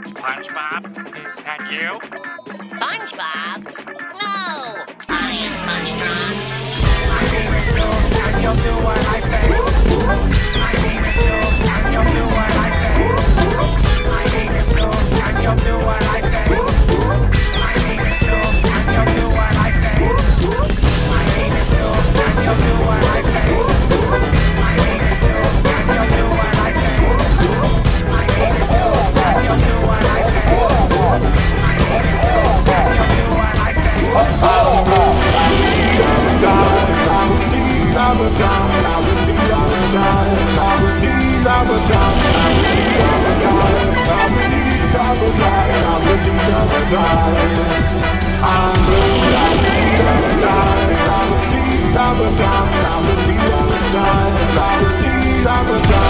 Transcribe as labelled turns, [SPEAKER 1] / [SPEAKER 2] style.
[SPEAKER 1] SpongeBob, is that you?
[SPEAKER 2] SpongeBob? No! I am SpongeBob.
[SPEAKER 3] My name is Bill, and you'll do what I say. My name is Bill, and you'll do what I say. My name is Bill, and you'll do what I say. My name is Bill, and you'll do what I say. My name is Bill, and you'll do what I say. My name is Bill, and you'll do what I say. My name is Bill, and you'll do what I say. My name is Bill, and you'll do what I say.
[SPEAKER 4] I'm